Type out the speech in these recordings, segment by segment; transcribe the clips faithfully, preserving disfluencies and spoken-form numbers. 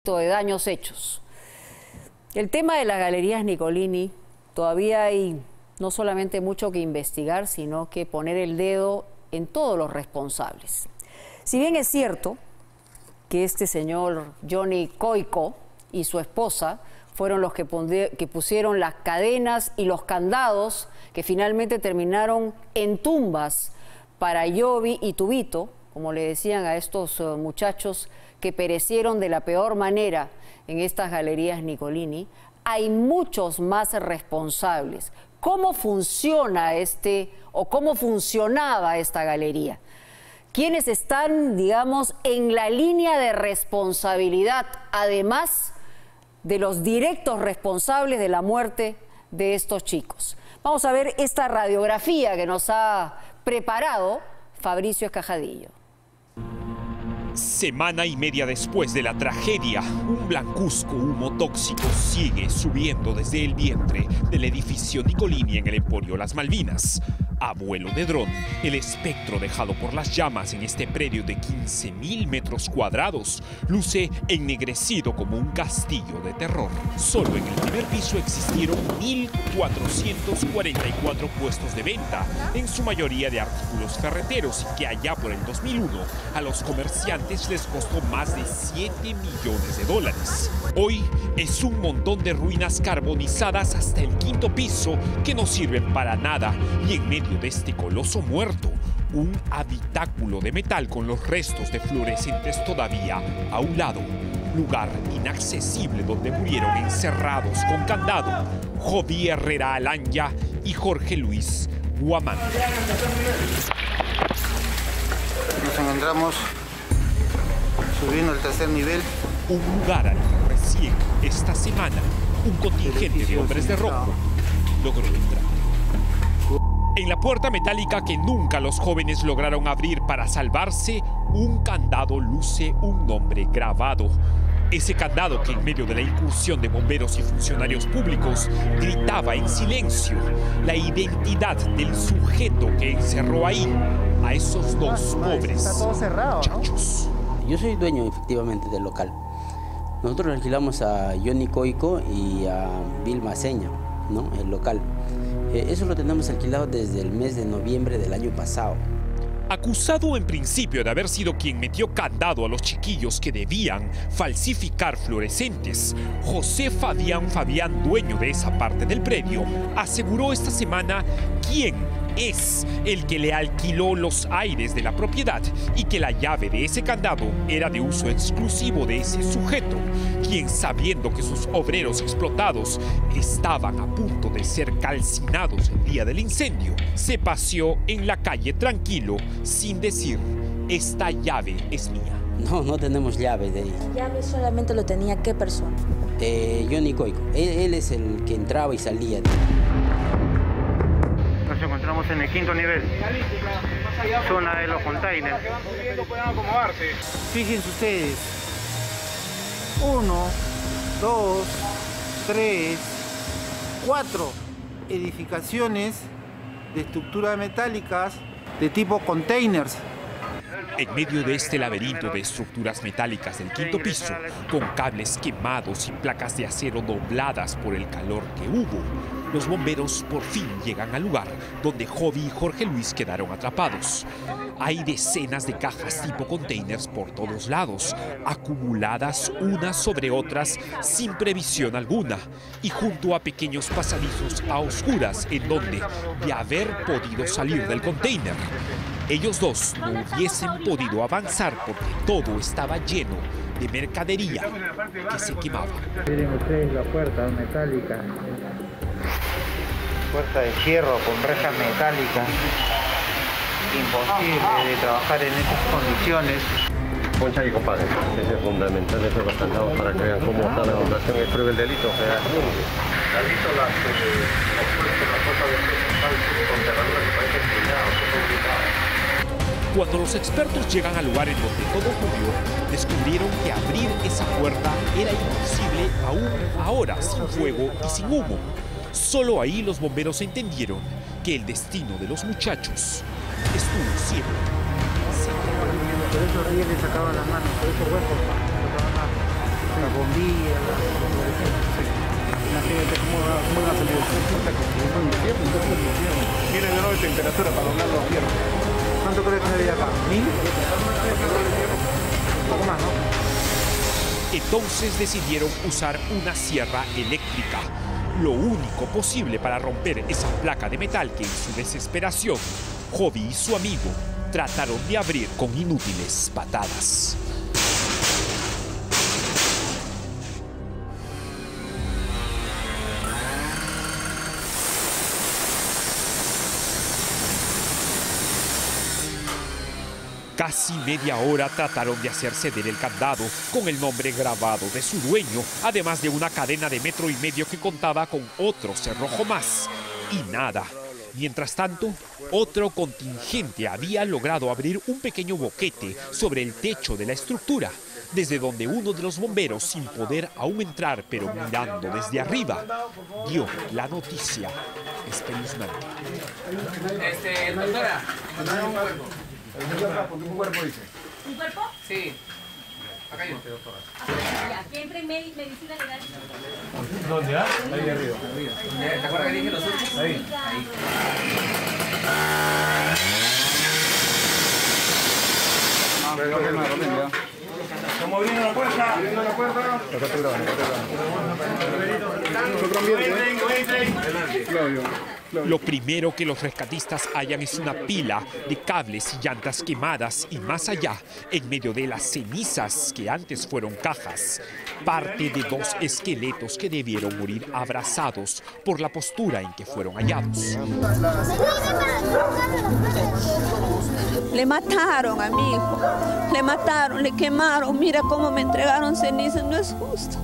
de daños hechos. El tema de las galerías Nicolini, todavía hay no solamente mucho que investigar, sino que poner el dedo en todos los responsables. Si bien es cierto que este señor Johnny Coico y su esposa fueron los que, que pusieron las cadenas y los candados que finalmente terminaron en tumbas para Yobi y Tubito, como le decían a estos uh, muchachos que perecieron de la peor manera en estas galerías Nicolini, hay muchos más responsables. ¿Cómo funciona este o cómo funcionaba esta galería? ¿Quiénes están, digamos, en la línea de responsabilidad, además de los directos responsables de la muerte de estos chicos? Vamos a ver esta radiografía que nos ha preparado Fabricio Escajadillo. Semana y media después de la tragedia, un blancuzco humo tóxico sigue subiendo desde el vientre del edificio Nicolini en el Emporio Las Malvinas. A vuelo de dron, el espectro dejado por las llamas en este predio de quince mil metros cuadrados luce ennegrecido como un castillo de terror. Solo en el primer piso existieron mil cuatrocientos cuarenta y cuatro puestos de venta, en su mayoría de artículos ferreteros, y que allá por el dos mil uno a los comerciantes les costó más de siete millones de dólares. Hoy es un montón de ruinas carbonizadas hasta el quinto piso que no sirven para nada, y en medio de este coloso muerto, un habitáculo de metal con los restos de fluorescentes todavía a un lado. Lugar inaccesible donde murieron encerrados con candado Jovi Herrera Alanya y Jorge Luis Guamán. Nos encontramos subiendo al tercer nivel. Un lugar al que recién esta semana un contingente de hombres de rojo logró entrar. En la puerta metálica que nunca los jóvenes lograron abrir para salvarse, un candado luce un nombre grabado. Ese candado que en medio de la incursión de bomberos y funcionarios públicos gritaba en silencio la identidad del sujeto que encerró ahí a esos dos pobres muchachos. Yo soy dueño efectivamente del local. Nosotros alquilamos a Johnny Coico y a Vilma Seña, ¿no? El local. Eso lo tenemos alquilado desde el mes de noviembre del año pasado. Acusado en principio de haber sido quien metió candado a los chiquillos que debían falsificar fluorescentes, José Fabián Fabián, dueño de esa parte del predio, aseguró esta semana quién es el que le alquiló los aires de la propiedad y que la llave de ese candado era de uso exclusivo de ese sujeto, quien, sabiendo que sus obreros explotados estaban a punto de ser calcinados el día del incendio, se paseó en la calle tranquilo sin decir: esta llave es mía. No, no tenemos llave de ahí. ¿La llave solamente lo tenía qué persona? Eh, Johnny Coico. Él, él es el que entraba y salía de ahí. Nos encontramos en el quinto nivel, zona de los containers. Fíjense ustedes, uno, dos, tres, cuatro edificaciones de estructuras metálicas de tipo containers. En medio de este laberinto de estructuras metálicas del quinto piso, con cables quemados y placas de acero dobladas por el calor que hubo, los bomberos por fin llegan al lugar donde Jovi y Jorge Luis quedaron atrapados. Hay decenas de cajas tipo containers por todos lados, acumuladas unas sobre otras sin previsión alguna, y junto a pequeños pasadizos a oscuras en donde, de haber podido salir del container, ellos dos no hubiesen podido avanzar porque todo estaba lleno de mercadería que se quemaba. Miren ustedes la puerta metálica. Puerta de hierro con rejas metálicas. Imposible de trabajar en estas condiciones. Concha y compadre, eso es fundamental, eso es bastante para que vean cómo está la población y pruebe el delito. ¿Ha visto las cosas de con cerraduras que parecen pillados? Cuando los expertos llegan al lugar en donde todo ocurrió, descubrieron que abrir esa puerta era imposible aún ahora, sin fuego y sin humo. Solo ahí los bomberos entendieron que el destino de los muchachos estuvo siempre. Por eso Reyes le sacaban las manos, por eso huecos. día. Imagínate cómo van a salir. Viene de nuevo de temperatura para doblar los fierros. ¿Cuánto crees que sería acá? ¿Mil? Un poco más, ¿no? Entonces decidieron usar una sierra eléctrica, lo único posible para romper esa placa de metal que en su desesperación, Jovi y su amigo trataron de abrir con inútiles patadas. Casi media hora trataron de hacer ceder el candado con el nombre grabado de su dueño, además de una cadena de metro y medio que contaba con otro cerrojo más. Y nada. Mientras tanto, otro contingente había logrado abrir un pequeño boquete sobre el techo de la estructura, desde donde uno de los bomberos, sin poder aún entrar, pero mirando desde arriba, dio la noticia espeluznante. Este, doctora, un cuerpo. ¿Un cuerpo dice? ¿Un cuerpo? Sí. Acá hay uno. Ya, que entre en medicina legal. ¿Dónde? Ah? Ahí arriba. ¿Te acuerdas que dije los otros? Ahí. Ahí. Estamos abriendo la puerta. Abriendo la puerta. Acá te graban, acá te graban. Lo primero que los rescatistas hallan es una pila de cables y llantas quemadas y más allá, en medio de las cenizas que antes fueron cajas, parte de dos esqueletos que debieron morir abrazados por la postura en que fueron hallados. Le mataron a mi hijo, le mataron, le quemaron, mira cómo me entregaron cenizas, no es justo.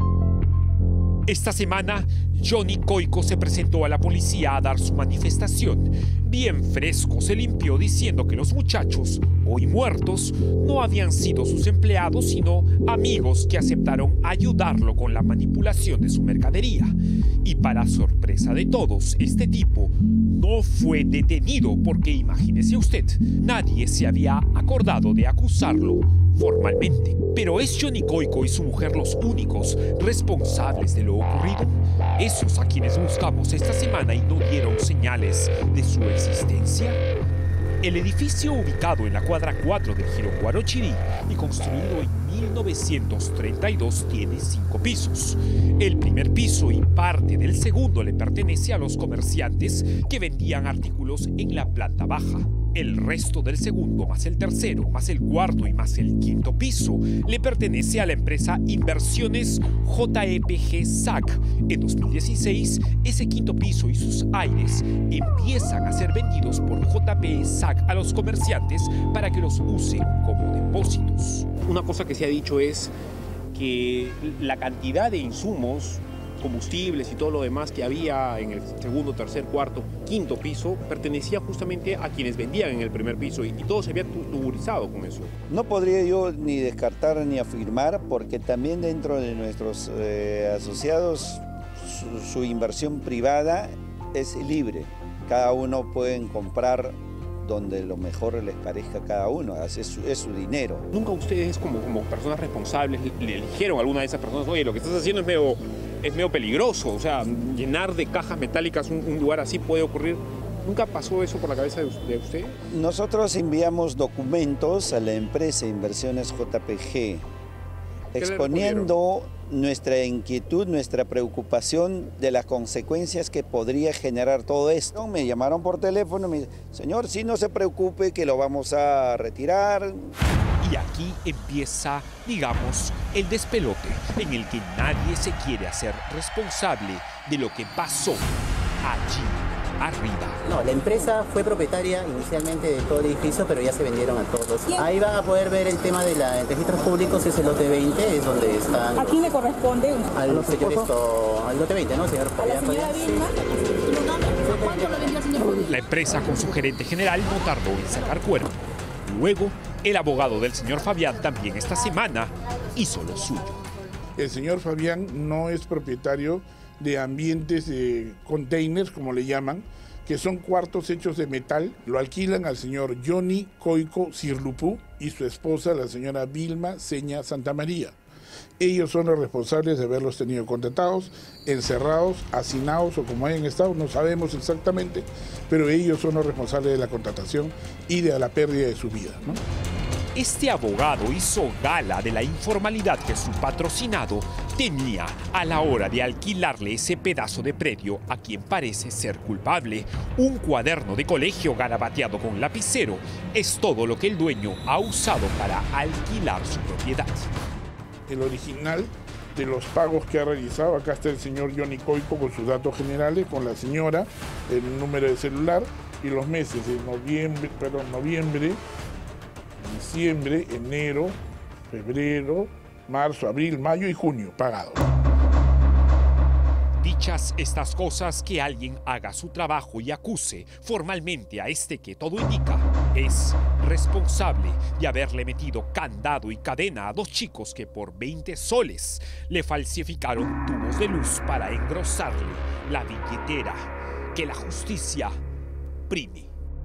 Esta semana, Johnny Coico se presentó a la policía a dar su manifestación. Bien fresco se limpió diciendo que los muchachos, hoy muertos, no habían sido sus empleados, sino amigos que aceptaron ayudarlo con la manipulación de su mercadería. Y para sorpresa de todos, este tipo no fue detenido porque, imagínese usted, nadie se había acordado de acusarlo formalmente. Pero ¿es Johnny Coico y su mujer los únicos responsables de lo ocurrido? Esos a quienes buscamos esta semana y no dieron señales de su existencia. El edificio ubicado en la cuadra cuatro del Jirón Guarochirí y construido en mil novecientos treinta y dos tiene cinco pisos. El primer piso y parte del segundo le pertenece a los comerciantes que vendían artículos en la planta baja. El resto del segundo, más el tercero, más el cuarto y más el quinto piso le pertenece a la empresa Inversiones J E P G S A C. En dos mil dieciséis, ese quinto piso y sus aires empiezan a ser vendidos por J P S A C a los comerciantes para que los usen como depósitos. Una cosa que se ha dicho es que la cantidad de insumos, combustibles y todo lo demás que había en el segundo, tercer, cuarto, quinto piso pertenecía justamente a quienes vendían en el primer piso y, y todo se había tuburizado con eso. No podría yo ni descartar ni afirmar porque también dentro de nuestros eh, asociados su, su inversión privada es libre. Cada uno puede comprar donde lo mejor les parezca a cada uno, es su, es su dinero. ¿Nunca ustedes como, como personas responsables le dijeron a alguna de esas personas, oye, lo que estás haciendo es medio, es medio peligroso, o sea, llenar de cajas metálicas un, un lugar así puede ocurrir? ¿Nunca pasó eso por la cabeza de, de usted? Nosotros enviamos documentos a la empresa Inversiones J P G exponiendo nuestra inquietud, nuestra preocupación de las consecuencias que podría generar todo esto. Me llamaron por teléfono y me dijeron, señor, sí, no se preocupe que lo vamos a retirar. Y aquí empieza, digamos, el despelote en el que nadie se quiere hacer responsable de lo que pasó allí arriba. No, la empresa fue propietaria inicialmente de todo el edificio, pero ya se vendieron a todos. Ahí van a poder ver el tema de los registros públicos, es el lote veinte, es donde están... ¿A quién le corresponde? Al, señor esto, al lote veinte, ¿no, señor? ¿A la señora Vilma? ¿Cuánto lo vendió al señor Fabián? La empresa con su gerente general no tardó en sacar cuerpo. Luego, el abogado del señor Fabián también esta semana hizo lo suyo. El señor Fabián no es propietario de ambientes de containers, como le llaman, que son cuartos hechos de metal. Lo alquilan al señor Johnny Coico Sirlupú y su esposa, la señora Vilma Seña Santamaría. Ellos son los responsables de haberlos tenido contratados, encerrados, hacinados o como hayan estado, no sabemos exactamente, pero ellos son los responsables de la contratación y de la pérdida de su vida, ¿no? Este abogado hizo gala de la informalidad que su patrocinado tenía a la hora de alquilarle ese pedazo de predio a quien parece ser culpable. Un cuaderno de colegio garabateado con lapicero es todo lo que el dueño ha usado para alquilar su propiedad. El original de los pagos que ha realizado, acá está el señor Johnny Coico con sus datos generales, con la señora, el número de celular y los meses de noviembre, perdón, noviembre, diciembre, enero, febrero, marzo, abril, mayo y junio, pagado. Dichas estas cosas, que alguien haga su trabajo y acuse formalmente a este que todo indica es responsable de haberle metido candado y cadena a dos chicos que por veinte soles le falsificaron tubos de luz para engrosarle la billetera. Que la justicia prime.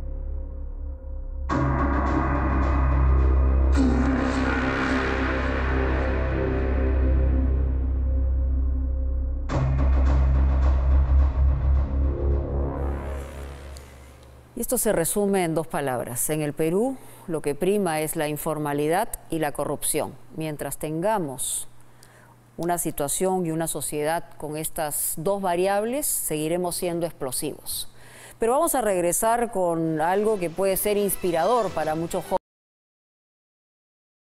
Y esto se resume en dos palabras. En el Perú lo que prima es la informalidad y la corrupción. Mientras tengamos una situación y una sociedad con estas dos variables, seguiremos siendo explosivos. Pero vamos a regresar con algo que puede ser inspirador para muchos jóvenes.